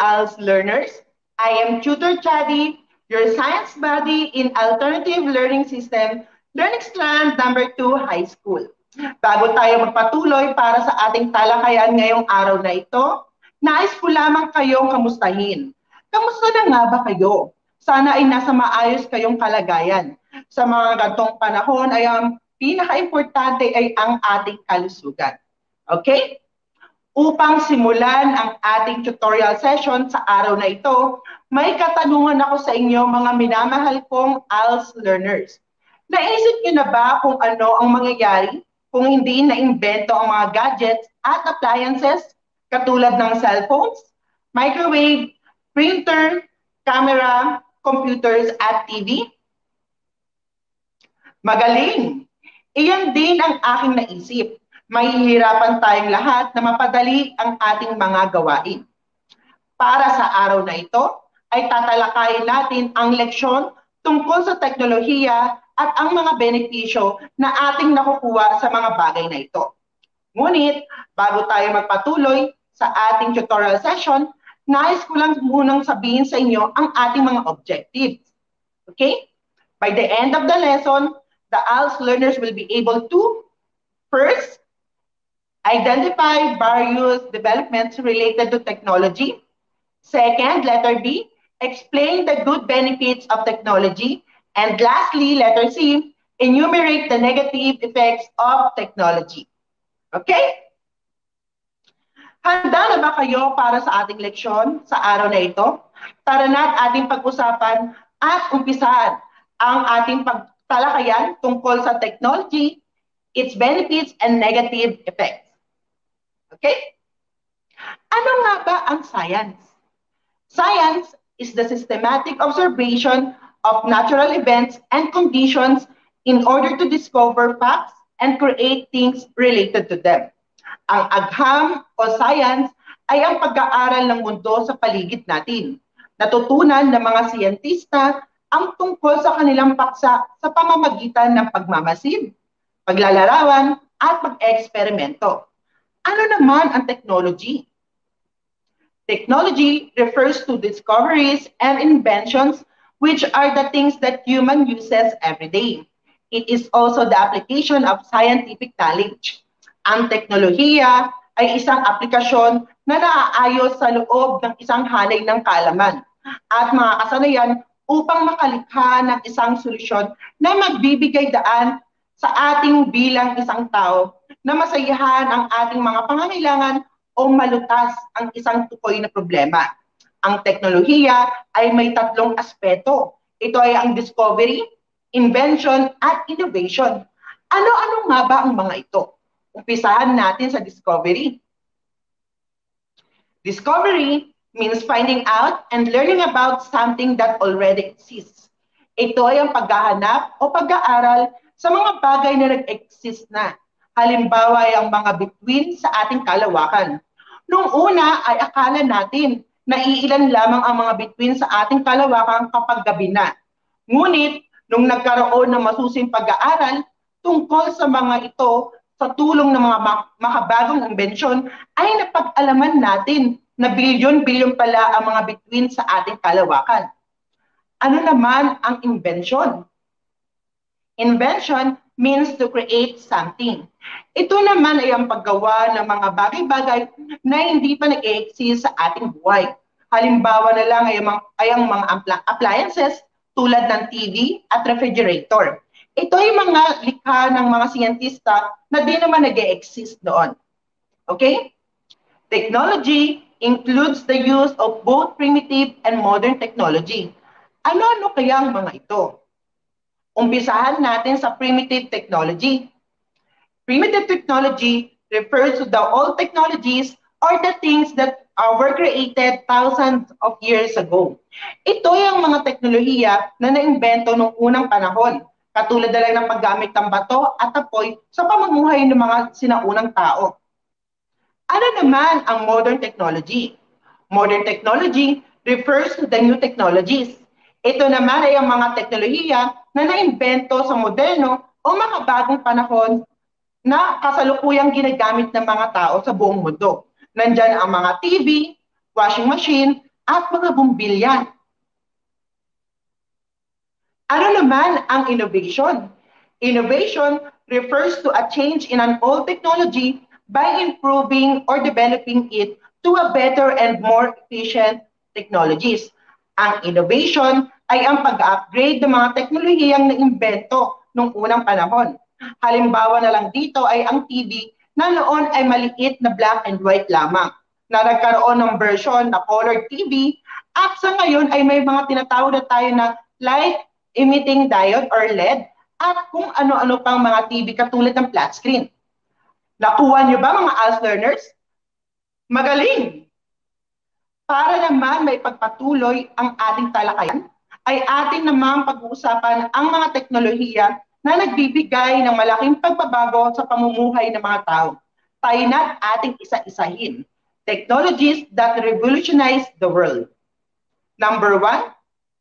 ALS learners. I am Tutor Chadi, your science buddy in Alternative Learning System, Learning Strand number 2 High School. Bago tayo magpatuloy para sa ating talakayan ngayong araw na ito, nais ko lamang kayong kamustahin. Kamusta na nga ba kayo? Sana ay nasa maayos kayong kalagayan. Sa mga gantong panahon ay ang pinaka-importante ay ang ating kalusugan. Okay? Upang simulan ang ating tutorial session sa araw na ito, may katanungan ako sa inyo mga minamahal kong ALS learners. Naisip niyo na ba kung ano ang mangyayari kung hindi na-imbento ang mga gadgets at appliances katulad ng cellphones, microwave, printer, camera, computers at TV? Magaling! Iyan din ang aking naisip. Mahihirapan tayong lahat na mapadali ang ating mga gawain. Para sa araw na ito, ay tatalakayin natin ang leksyon tungkol sa teknolohiya at ang mga benepisyo na ating nakukuha sa mga bagay na ito. Ngunit, bago tayo magpatuloy sa ating tutorial session, nais ko lang munang sabihin sa inyo ang ating mga objectives. Okay? By the end of the lesson, the ALS learners will be able to, first, identify various developments related to technology. Second, letter B, explain the good benefits of technology. And lastly, letter C, enumerate the negative effects of technology. Okay? Handa na ba kayo para sa ating leksyon sa araw na ito? Tara na't ating pag-usapan at umpisahan ang ating pagtalakayan tungkol sa technology, its benefits, and negative effects. Okay? Ano nga ba ang science? Science is the systematic observation of natural events and conditions in order to discover facts and create things related to them. Ang agham o science ay ang pag-aaral ng mundo sa paligid natin. Natutunan ng mga siyentista ang tungkol sa kanilang paksa sa pamamagitan ng pagmamasid, paglalarawan, at pag-eksperimento. Ano naman ang technology? Technology refers to discoveries and inventions which are the things that human uses every day. It is also the application of scientific knowledge. Ang teknolohiya ay isang aplikasyon na naaayos sa loob ng isang hanay ng kaalaman at mga kasanayan upang makalikha ng isang solusyon na magbibigay daan sa ating bilang isang tao na masayahan ang ating mga pangangailangan o malutas ang isang tukoy na problema. Ang teknolohiya ay may tatlong aspeto. Ito ay ang discovery, invention, at innovation. Ano-ano nga ba ang mga ito? Umpisahan natin sa discovery. Discovery means finding out and learning about something that already exists. Ito ay ang paghahanap o pag-aaral sa mga bagay na nag-exist na. Halimbawa ay ang mga bituin sa ating kalawakan. Noong una ay akala natin na iilan lamang ang mga bituin sa ating kalawakan kapag gabi na. Ngunit, nung nagkaroon ng masusing pag-aaral tungkol sa mga ito sa tulong ng mga makabagong imbensyon, ay napag-alaman natin na bilyon-bilyon pala ang mga bituin sa ating kalawakan. Ano naman ang invention? Invention means to create something. Ito naman ay ang paggawa ng mga bagay-bagay na hindi pa nag-exist sa ating buhay. Halimbawa na lang ay ang mga appliances tulad ng TV at refrigerator. Ito ay mga likha ng mga siyentista na di naman nag-exist noon. Okay? Technology includes the use of both primitive and modern technology. Ano-ano kaya ang mga ito? Umpisahan natin sa primitive technology. Primitive technology refers to the old technologies or the things that were created thousands of years ago. Ito yung mga teknolohiya na naimbento noong unang panahon, katulad na lang ng paggamit ng bato at apoy sa pamumuhay ng mga sinaunang tao. Ano naman ang modern technology? Modern technology refers to the new technologies. Ito naman ay ang mga teknolohiya na naimbento sa moderno o mga bagong panahon na kasalukuyang ginagamit ng mga tao sa buong mundo. Nandyan ang mga TV, washing machine, at mga bumbilya. Ano naman ang innovation? Innovation refers to a change in an old technology by improving or developing it to a better and more efficient technologies. Ang innovation ay ang pag-upgrade ng mga teknolohiyang naimbento noong unang panahon. Halimbawa na lang dito ay ang TV na noon ay maliit na black and white lamang na nagkaroon ng version na colored TV at sa ngayon ay may mga tinatawag na tayo na light emitting diode or LED at kung ano-ano pang mga TV katulad ng flat screen. Nakuha niyo ba mga ALS learners? Magaling! Para naman may pagpatuloy ang ating talakayan, ay atin namang pag-uusapan ang mga teknolohiya na nagbibigay ng malaking pagbabago sa pamumuhay ng mga tao. Tayo na ating isa-isahin. Technologies that revolutionize the world. Number 1,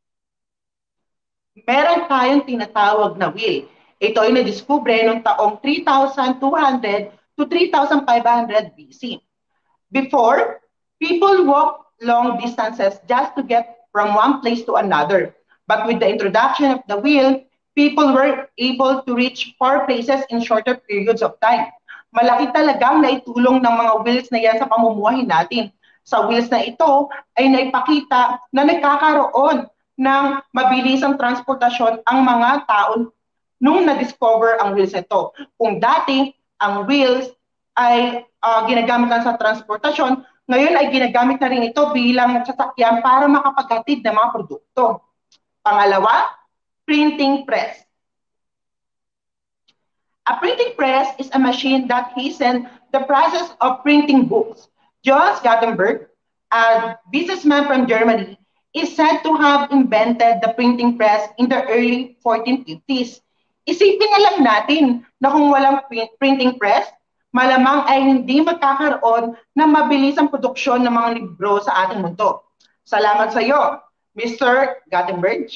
meron tayong tinatawag na wheel. Ito ay nadiskubre noong taong 3,200 to 3,500 BC. Before, people walked long distances just to get from one place to another. But with the introduction of the wheel, people were able to reach far places in shorter periods of time. Malaki talagang naitulong ng mga wheels na yan sa pamumuhay natin. Sa wheels na ito ay naipakita na nagkakaroon ng mabilisang transportasyon ang mga tao nung na-discover ang wheels ito. Kung dati, ang wheels ay ginagamit lang sa transportasyon, ngayon ay ginagamit na rin ito bilang sasakyan para makapaghatid ng mga produkto. Pangalawa, printing press. A printing press is a machine that hastened the process of printing books. Johannes Gutenberg, a businessman from Germany, is said to have invented the printing press in the early 1450s. Isipin na lang natin na kung walang printing press, malamang ay hindi magkakaroon ng mabilisang produksyon ng mga libro sa ating mundo. Salamat sa iyo, Mr. Gutenberg.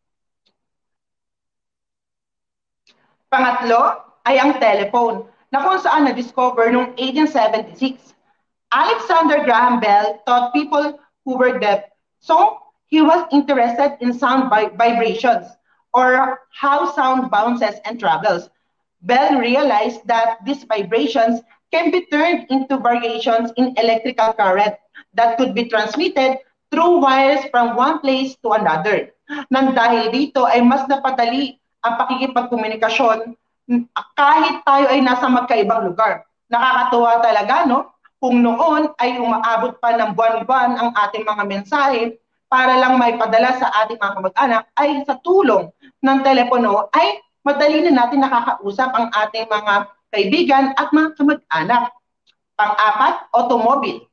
Pangatlo ay ang telephone na kung saan na-discover noong 1876. Alexander Graham Bell taught people who were deaf, so he was interested in sound vibrations or how sound bounces and travels. Bell realized that these vibrations can be turned into variations in electrical current that could be transmitted through wires from one place to another. Nang dahil dito ay mas napadali ang pakikipagkomunikasyon kahit tayo ay nasa magkaibang lugar. Nakakatuwa talaga, no? Kung noon ay umaabot pa ng buwan-buwan ang ating mga mensahe para lang may padala sa ating mga kamag-anak, ay sa tulong ng telepono ay madali na natin nakakausap ang ating mga kaibigan at mga kamag-anak. Pang-apat, automobile.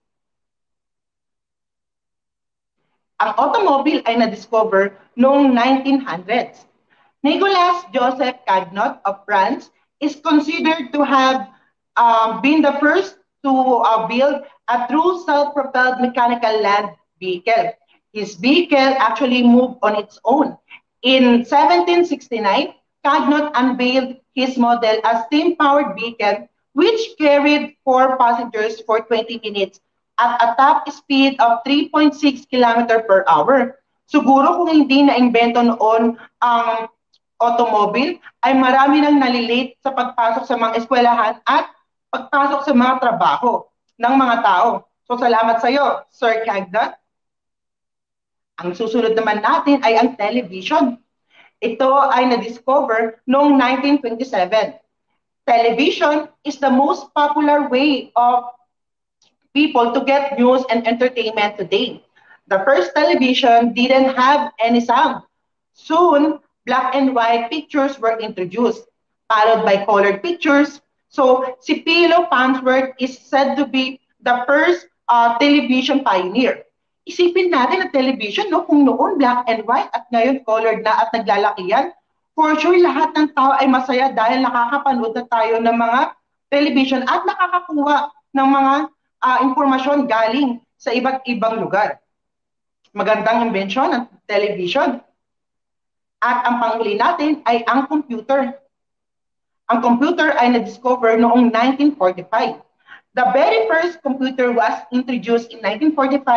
Ang automobile ay na-discover noong 1900s. Nicolas Joseph Cagnot of France is considered to have been the first to build a true self-propelled mechanical land vehicle. His vehicle actually moved on its own. In 1769, Cagnot unveiled his model as steam-powered vehicle which carried 4 passengers for 20 minutes at a top speed of 3.6 km per hour. Siguro kung hindi na-invento noon ang automobile, ay marami nang nalilate sa pagpasok sa mga eskwelahan at pagpasok sa mga trabaho ng mga tao. So salamat sa iyo, Sir Cagnot. Ang susunod naman natin ay ang television. Ito ay na-discover noong 1927. Television is the most popular way of people to get news and entertainment today. The first television didn't have any sound. Soon, black and white pictures were introduced, followed by colored pictures. So, si Philo Farnsworth is said to be the first television pioneer. Isipin natin na television, no? Kung noon black and white at ngayon colored na at naglalaki yan, for sure lahat ng tao ay masaya dahil nakakapanood na tayo ng mga television at nakakakuha ng mga impormasyon galing sa iba't ibang lugar. Magandang invention ng television. At ang panghuli natin ay ang computer. Ang computer ay na-discover noong 1945. The very first computer was introduced in 1945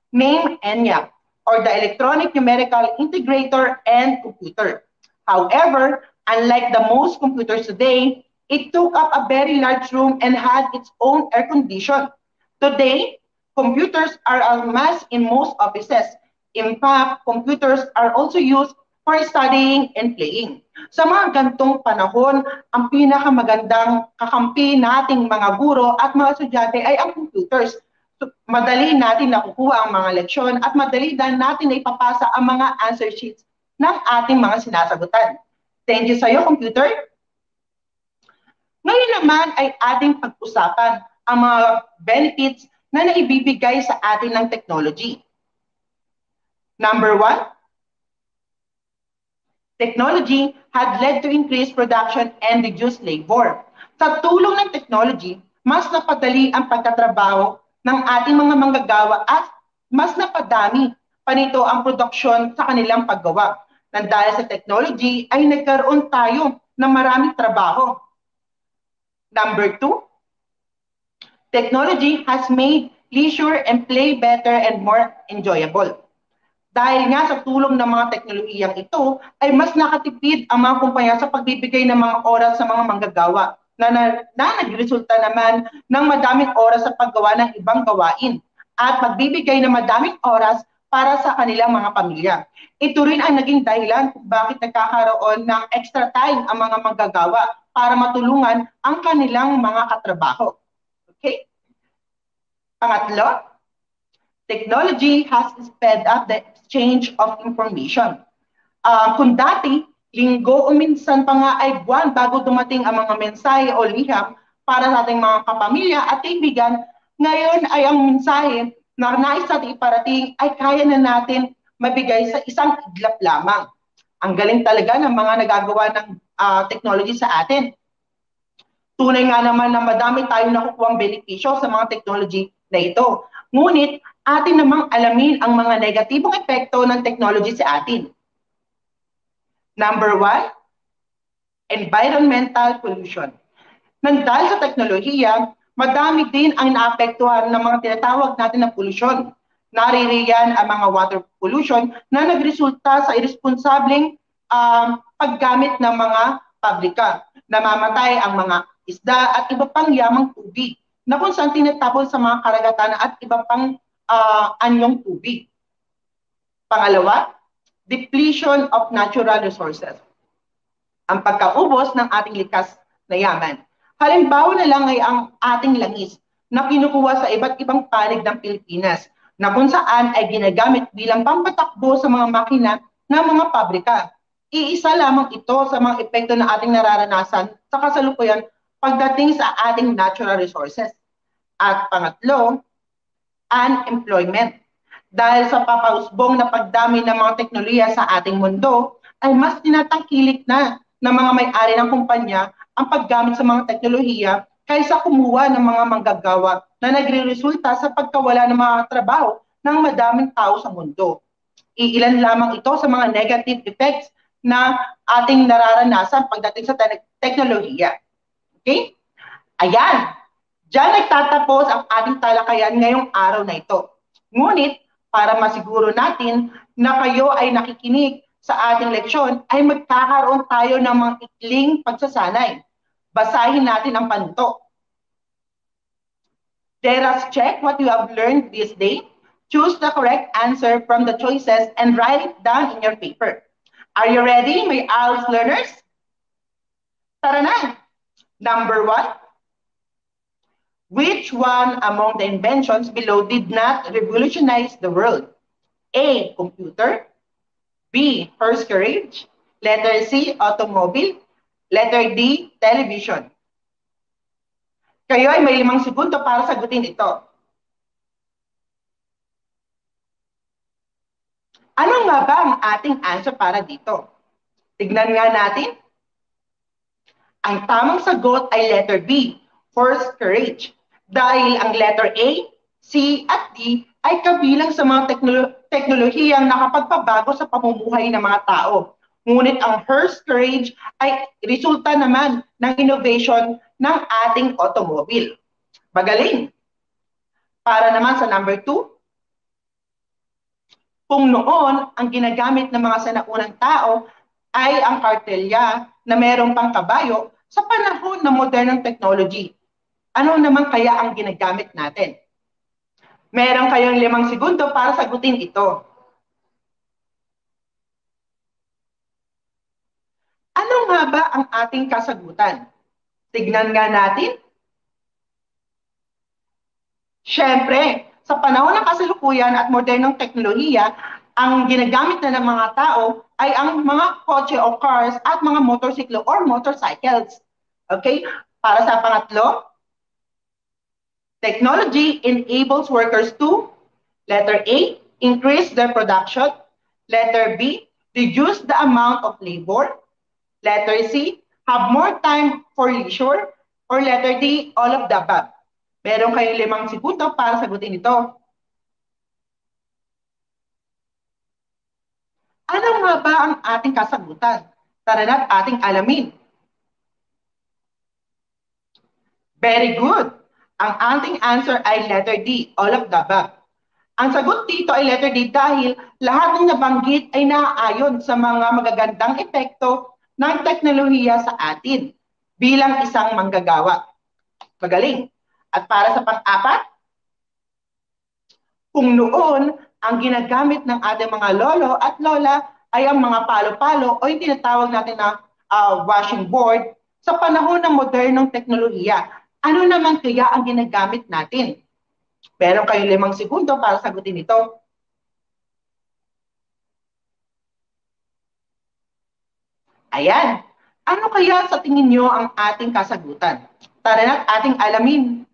named ENIAC, or the Electronic Numerical Integrator and Computer. However, unlike the most computers today, it took up a very large room and had its own air condition. Today, computers are a must in most offices. In fact, computers are also used for studying and playing. Sa mga gantong panahon, ang pinakamagandang kakampi nating mga guro at mga estudyante ay ang computers. So, madali natin nakukuha ang mga leksyon at madali din natin na ipapasa ang mga answer sheets ng ating mga sinasagutan. Thank you sa iyo, computer. Ngayon naman ay ating pag-usapan ang mga benefits na naibibigay sa atin ng technology. Number one, technology had led to increased production and reduced labor. Sa tulong ng technology, mas napadali ang pagtatrabaho ng ating mga manggagawa at mas napadami pa nito ang produksyon sa kanilang paggawa. Nang dahil sa technology ay nagkaroon tayo ng maraming trabaho. Number two, technology has made leisure and play better and more enjoyable. Dahil nga sa tulong ng mga teknolohiyang ito, ay mas nakatipid ang mga kumpanya sa pagbibigay ng mga oras sa mga manggagawa na nagresulta naman ng madaming oras sa paggawa ng ibang gawain at magbibigay ng madaming oras para sa kanilang mga pamilya. Ito rin ang naging dahilan kung bakit nagkakaroon ng extra time ang mga manggagawa para matulungan ang kanilang mga katrabaho. Okay? Pangatlo, technology has sped up the exchange of information. Kung dati, linggo o minsan pa nga ay buwan bago dumating ang mga mensahe o liham para sa ating mga kapamilya at kaibigan, ngayon ay ang mensahe na nais natin iparating ay kaya na natin mabigay sa isang iglap lamang. Ang galing talaga ng mga nagagawa ng technology sa atin. Tunay nga naman na madami tayong nakukuhang benepisyo sa mga technology na ito. Ngunit, atin namang alamin ang mga negatibong epekto ng technology sa atin. Number one, environmental pollution. Nang dahil sa teknolohiya, madami din ang naapektuhan ng mga tinatawag natin na pollution. Naririyan ang mga water pollution na nagresulta sa irresponsableng paggamit ng mga pabrika. Namamatay ang mga isda at iba pang yamang tubig na kung saan tinatapon sa mga karagatan at iba pang anyong tubig. Pangalawa, depletion of natural resources. Ang pagkaubos ng ating likas na yaman. Halimbawa na lang ay ang ating langis na kinukuha sa iba't ibang panig ng Pilipinas na kung saan ay ginagamit bilang pampatakbo sa mga makina ng mga pabrika. Iisa lamang ito sa mga epekto na ating nararanasan sa kasalukuyan pagdating sa ating natural resources. At pangatlo, unemployment. Dahil sa papausbong na pagdami ng mga teknolohiya sa ating mundo, ay mas tinatangkilik na ng mga may-ari ng kumpanya ang paggamit sa mga teknolohiya kaysa kumuha ng mga manggagawa na nagre-resulta sa pagkawala ng mga trabaho ng madaming tao sa mundo. Iilan lamang ito sa mga negative effects na ating nararanasan pagdating sa teknolohiya. Okay? Ayan, diyan nagtatapos ang ating talakayan ngayong araw na ito. Ngunit, para masiguro natin na kayo ay nakikinig sa ating leksyon, ay magkakaroon tayo ng mga ikling pagsasanay. Basahin natin ang panto. Let us check what you have learned this day. Choose the correct answer from the choices and write it down in your paper. Are you ready, my IELTS learners? Tara na! Number one. Which one among the inventions below did not revolutionize the world? A. Computer. B. Horse carriage. Letter C. Automobile. Letter D. Television. Kayo ay may 5 segundo para sagutin ito. Ano nga ba ang ating answer para dito? Tignan nga natin. Ang tamang sagot ay letter B. Horse carriage. Dahil ang letter A, C at D ay kabilang sa mga teknolohiyang nakapagpabago sa pamumuhay ng mga tao. Ngunit ang horse carriage ay resulta naman ng innovation ng ating automobile. Magaling! Para naman sa number 2, Kung noon, ang ginagamit ng mga sanaunang tao ay ang kartelya na mayroong pang kabayo, sa panahon ng modernong technology, ano naman kaya ang ginagamit natin? Meron kayong 5 segundo para sagutin ito. Ano nga ba ang ating kasagutan? Tignan nga natin. Siyempre, sa panahon ng kasalukuyan at modernong teknolohiya, ang ginagamit na ng mga tao ay ang mga kotse o cars at mga motorsiklo or motorcycles. Okay? Para sa pangatlo, technology enables workers to, letter A, increase their production. Letter B, reduce the amount of labor. Letter C, have more time for leisure. Or letter D, all of the above. Meron kayong 5 segundo para sagutin ito. Ano nga ba ang ating kasagutan? Tara na't ating alamin. Very good. Ang ating answer ay letter D, all of the above. Ang sagot dito ay letter D dahil lahat ng nabanggit ay naaayon sa mga magagandang epekto ng teknolohiya sa atin bilang isang manggagawa. Magaling. At para sa pang-apat, kung noon ang ginagamit ng ating mga lolo at lola ay ang mga palo-palo o yung tinatawag natin na washing board, sa panahon ng modernong teknolohiya, ano naman kaya ang ginagamit natin? Meron kayo 5 segundo para sagutin ito. Ayan. Ano kaya sa tingin nyo ang ating kasagutan? Tara na't ating alamin.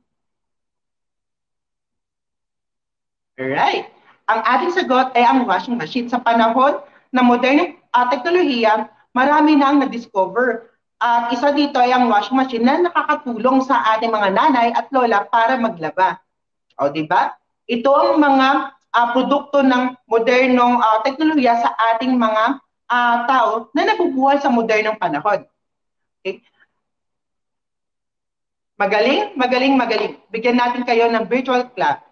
Right. Ang ating sagot ay ang washing machine. Sa panahon ng modernong teknolohiya, marami na ang na-discover. At isa dito ay ang washing machine na nakakatulong sa ating mga nanay at lola para maglaba. O, di ba? Ito ang mga produkto ng modernong teknolohiya sa ating mga tao na nabubuhay sa modernong panahon. Okay? Magaling, magaling, magaling. Bigyan natin kayo ng virtual clap.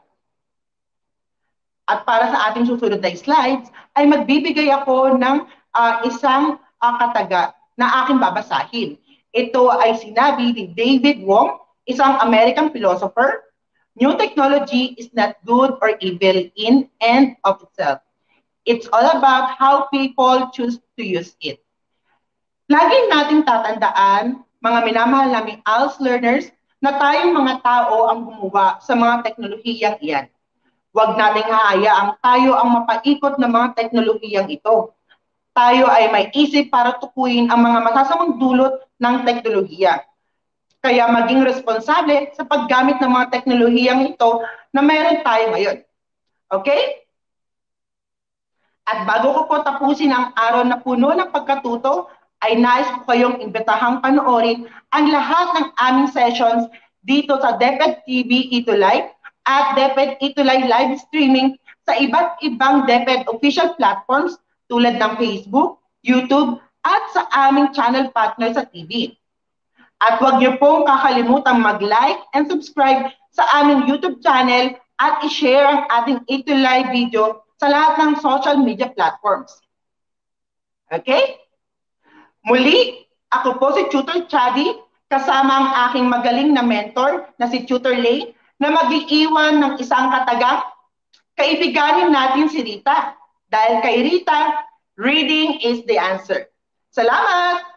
At para sa ating susunod na slides, ay magbibigay ako ng isang kataga na aking babasahin. Ito ay sinabi ni David Wong, isang American philosopher. New technology is not good or evil in and of itself. It's all about how people choose to use it. Laging nating tatandaan, mga minamahal naming ALS learners, na tayong mga tao ang gumawa sa mga teknolohiyang iyan. Huwag nating hahayaang tayo ang mapaikot ng mga teknolohiyang ito. Tayo ay may isip para tukuyin ang mga masasamang dulot ng teknolohiya. Kaya maging responsable sa paggamit ng mga teknolohiyang ito na mayroon tayo ngayon. Okay? At bago ko po tapusin ang araw na puno ng pagkatuto, ay nais ko kayong imbitahang panoorin ang lahat ng aming sessions dito sa DepEd TV Ito Live at DepEd Ito Live live streaming sa iba't ibang DepEd official platforms tulad ng Facebook, YouTube, at sa aming channel partner sa TV. At huwag niyo pong kakalimutang mag-like and subscribe sa aming YouTube channel at i-share ang ating Ito Live video sa lahat ng social media platforms. Okay? Muli, ako po si Tutor Chadi, kasama ang aking magaling na mentor na si Tutor Lay, na mag-iiwan ng isang katagang, kaibiganin natin si Rita. Dahil kay Rita, reading is the answer. Salamat!